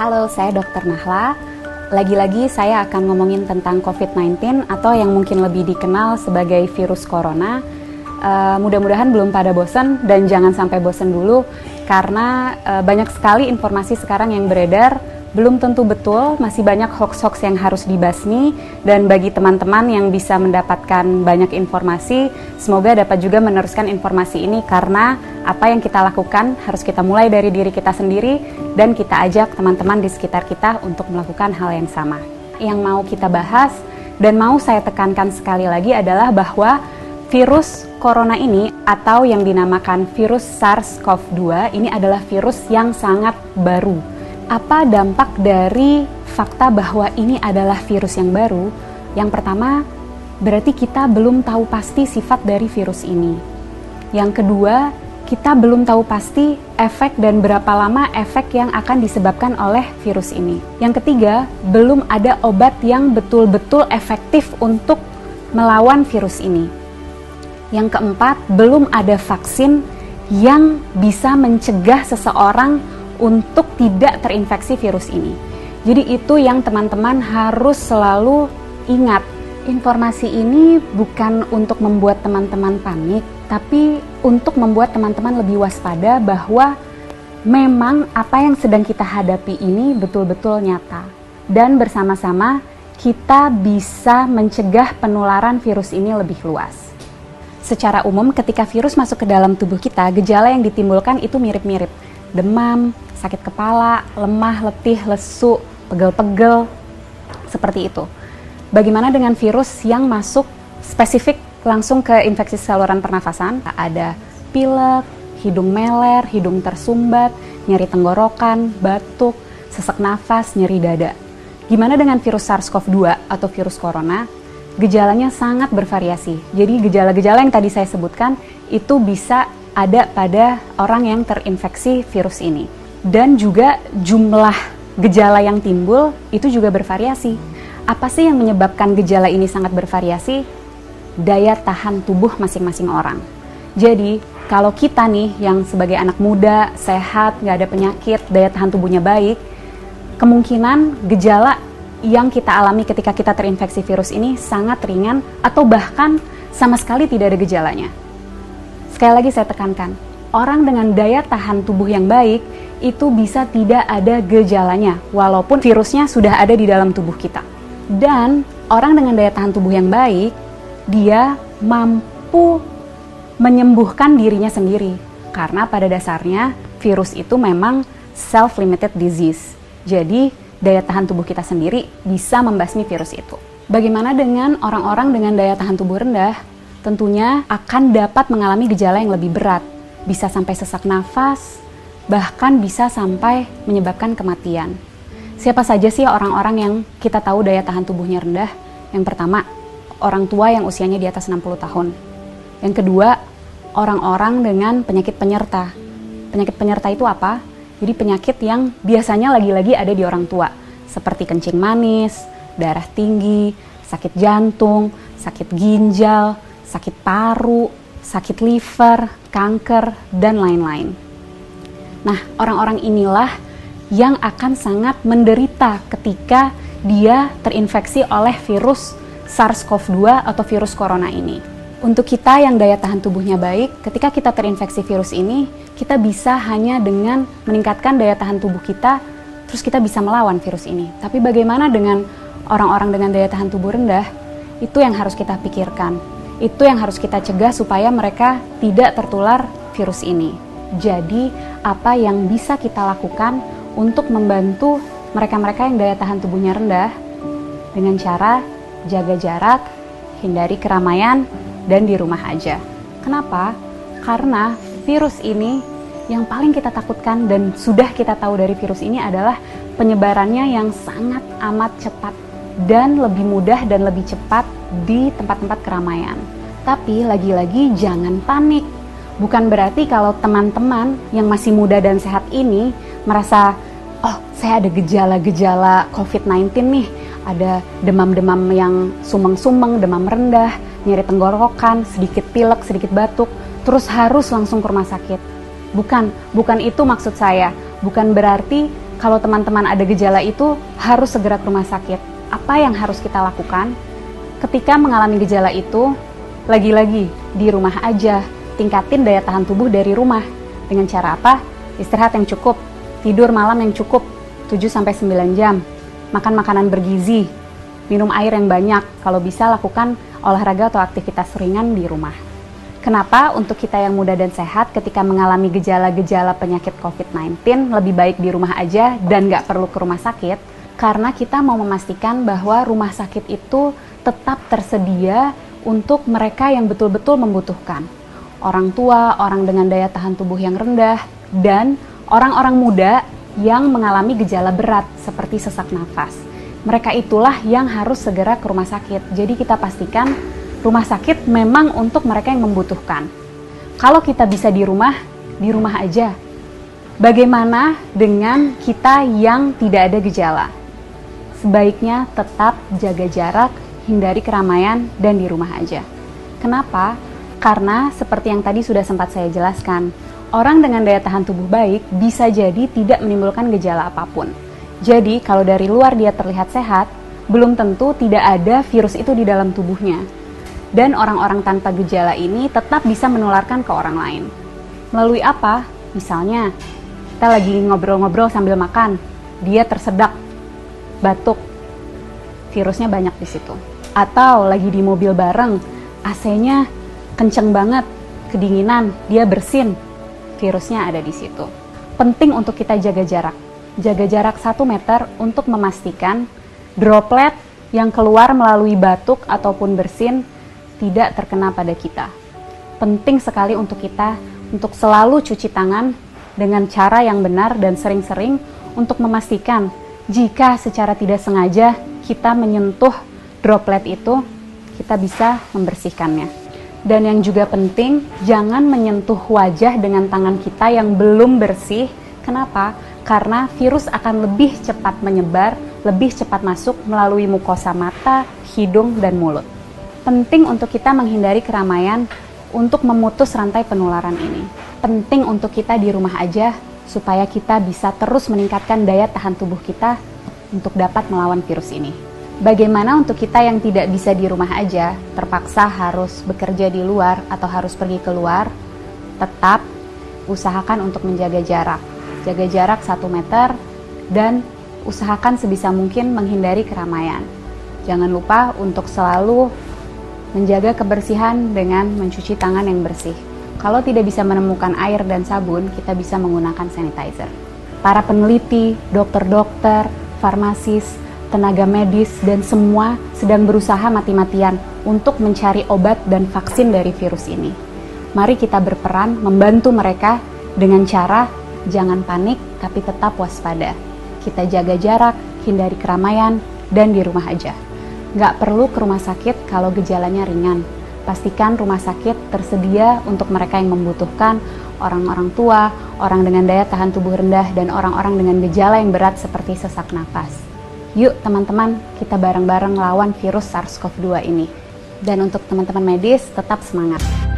Halo, saya Dr. Nahla. Lagi-lagi saya akan ngomongin tentang COVID-19 atau yang mungkin lebih dikenal sebagai virus corona. Mudah-mudahan belum pada bosan dan jangan sampai bosan dulu karena banyak sekali informasi sekarang yang beredar, belum tentu betul, masih banyak hoax-hoax yang harus dibasmi, dan bagi teman-teman yang bisa mendapatkan banyak informasi, semoga dapat juga meneruskan informasi ini karena apa yang kita lakukan harus kita mulai dari diri kita sendiri dan kita ajak teman-teman di sekitar kita untuk melakukan hal yang sama. Yang mau kita bahas dan mau saya tekankan sekali lagi adalah bahwa virus corona ini atau yang dinamakan virus SARS-CoV-2 ini adalah virus yang sangat baru. Apa dampak dari fakta bahwa ini adalah virus yang baru? Yang pertama, berarti kita belum tahu pasti sifat dari virus ini. Yang kedua, kita belum tahu pasti efek dan berapa lama efek yang akan disebabkan oleh virus ini. Yang ketiga, belum ada obat yang betul-betul efektif untuk melawan virus ini. Yang keempat, belum ada vaksin yang bisa mencegah seseorang untuk tidak terinfeksi virus ini. Jadi itu yang teman-teman harus selalu ingat. Informasi ini bukan untuk membuat teman-teman panik, tapi untuk membuat teman-teman lebih waspada bahwa memang apa yang sedang kita hadapi ini betul-betul nyata. Dan bersama-sama kita bisa mencegah penularan virus ini lebih luas. Secara umum ketika virus masuk ke dalam tubuh kita, gejala yang ditimbulkan itu mirip-mirip. Demam, sakit kepala, lemah, letih, lesu, pegel-pegel, seperti itu. Bagaimana dengan virus yang masuk spesifik langsung ke infeksi saluran pernafasan? Ada pilek, hidung meler, hidung tersumbat, nyeri tenggorokan, batuk, sesak nafas, nyeri dada. Gimana dengan virus SARS-CoV-2 atau virus corona? Gejalanya sangat bervariasi. Jadi gejala-gejala yang tadi saya sebutkan itu bisa ada pada orang yang terinfeksi virus ini. Dan juga jumlah gejala yang timbul itu juga bervariasi. Apa sih yang menyebabkan gejala ini sangat bervariasi? Daya tahan tubuh masing-masing orang. Jadi kalau kita nih yang sebagai anak muda, sehat, nggak ada penyakit, daya tahan tubuhnya baik, kemungkinan gejala yang kita alami ketika kita terinfeksi virus ini sangat ringan atau bahkan sama sekali tidak ada gejalanya. Sekali lagi saya tekankan, orang dengan daya tahan tubuh yang baik itu bisa tidak ada gejalanya walaupun virusnya sudah ada di dalam tubuh kita. Dan orang dengan daya tahan tubuh yang baik, dia mampu menyembuhkan dirinya sendiri karena pada dasarnya virus itu memang self-limited disease. Jadi daya tahan tubuh kita sendiri bisa membasmi virus itu. Bagaimana dengan orang-orang dengan daya tahan tubuh rendah? Tentunya akan dapat mengalami gejala yang lebih berat, bisa sampai sesak nafas, bahkan bisa sampai menyebabkan kematian. Siapa saja sih orang-orang yang kita tahu daya tahan tubuhnya rendah? Yang pertama, orang tua yang usianya di atas 60 tahun. Yang kedua, orang-orang dengan penyakit penyerta. Penyakit penyerta itu apa? Jadi penyakit yang biasanya lagi-lagi ada di orang tua, seperti kencing manis, darah tinggi, sakit jantung, sakit ginjal, sakit paru, sakit liver, kanker, dan lain-lain. Nah, orang-orang inilah yang akan sangat menderita ketika dia terinfeksi oleh virus SARS-CoV-2 atau virus corona ini. Untuk kita yang daya tahan tubuhnya baik, ketika kita terinfeksi virus ini, kita bisa hanya dengan meningkatkan daya tahan tubuh kita, terus kita bisa melawan virus ini. Tapi bagaimana dengan orang-orang dengan daya tahan tubuh rendah? Itu yang harus kita pikirkan. Itu yang harus kita cegah supaya mereka tidak tertular virus ini. Jadi, apa yang bisa kita lakukan untuk membantu mereka-mereka yang daya tahan tubuhnya rendah? Dengan cara jaga jarak, hindari keramaian, dan di rumah aja. Kenapa? Karena virus ini yang paling kita takutkan dan sudah kita tahu dari virus ini adalah penyebarannya yang sangat amat cepat dan lebih mudah dan lebih cepat di tempat-tempat keramaian. Tapi lagi-lagi jangan panik. Bukan berarti kalau teman-teman yang masih muda dan sehat ini merasa, oh saya ada gejala-gejala COVID-19 nih, ada demam-demam yang sumeng-sumeng, demam rendah, nyeri tenggorokan, sedikit pilek, sedikit batuk, terus harus langsung ke rumah sakit. Bukan itu maksud saya. Bukan berarti Kalau teman-teman ada gejala itu, harus segera ke rumah sakit. Apa yang harus kita lakukan? Ketika mengalami gejala itu, lagi-lagi di rumah aja, tingkatin daya tahan tubuh dari rumah. Dengan cara apa? Istirahat yang cukup, tidur malam yang cukup, 7-9 jam, makan makanan bergizi, minum air yang banyak, kalau bisa lakukan olahraga atau aktivitas ringan di rumah. Kenapa untuk kita yang muda dan sehat ketika mengalami gejala-gejala penyakit COVID-19 lebih baik di rumah aja dan nggak perlu ke rumah sakit? Karena kita mau memastikan bahwa rumah sakit itu tetap tersedia untuk mereka yang betul-betul membutuhkan. Orang tua, orang dengan daya tahan tubuh yang rendah, dan orang-orang muda yang mengalami gejala berat seperti sesak nafas. Mereka itulah yang harus segera ke rumah sakit. Jadi kita pastikan rumah sakit memang untuk mereka yang membutuhkan. Kalau kita bisa di rumah aja. Bagaimana dengan kita yang tidak ada gejala? Sebaiknya tetap jaga jarak, hindari keramaian, dan di rumah aja. Kenapa? Karena seperti yang tadi sudah sempat saya jelaskan, orang dengan daya tahan tubuh baik bisa jadi tidak menimbulkan gejala apapun. Jadi kalau dari luar dia terlihat sehat, belum tentu tidak ada virus itu di dalam tubuhnya. Dan orang-orang tanpa gejala ini tetap bisa menularkan ke orang lain. Melalui apa? Misalnya, kita lagi ngobrol-ngobrol sambil makan, dia tersedak, batuk, virusnya banyak di situ. Atau lagi di mobil bareng, AC-nya kenceng banget, kedinginan, dia bersin, virusnya ada di situ. Penting untuk kita jaga jarak. Jaga jarak 1 meter untuk memastikan droplet yang keluar melalui batuk ataupun bersin tidak terkena pada kita. Penting sekali untuk kita untuk selalu cuci tangan dengan cara yang benar dan sering-sering untuk memastikan jika secara tidak sengaja kita menyentuh droplet itu, kita bisa membersihkannya. Dan yang juga penting, jangan menyentuh wajah dengan tangan kita yang belum bersih. Kenapa? Karena virus akan lebih cepat menyebar, lebih cepat masuk melalui mukosa mata, hidung, dan mulut. Penting untuk kita menghindari keramaian untuk memutus rantai penularan ini. Penting untuk kita di rumah aja supaya kita bisa terus meningkatkan daya tahan tubuh kita untuk dapat melawan virus ini. Bagaimana untuk kita yang tidak bisa di rumah aja, terpaksa harus bekerja di luar atau harus pergi keluar, tetap usahakan untuk menjaga jarak. Jaga jarak 1 meter dan usahakan sebisa mungkin menghindari keramaian. Jangan lupa untuk selalu menjaga kebersihan dengan mencuci tangan yang bersih. Kalau tidak bisa menemukan air dan sabun, kita bisa menggunakan sanitizer. Para peneliti, dokter-dokter, farmasis, tenaga medis, dan semua sedang berusaha mati-matian untuk mencari obat dan vaksin dari virus ini. Mari kita berperan membantu mereka dengan cara jangan panik tapi tetap waspada. Kita jaga jarak, hindari keramaian, dan di rumah aja. Nggak perlu ke rumah sakit kalau gejalanya ringan. Pastikan rumah sakit tersedia untuk mereka yang membutuhkan, orang-orang tua, orang dengan daya tahan tubuh rendah, dan orang-orang dengan gejala yang berat seperti sesak napas. Yuk teman-teman, kita bareng-bareng lawan virus SARS-CoV-2 ini. Dan untuk teman-teman medis, tetap semangat.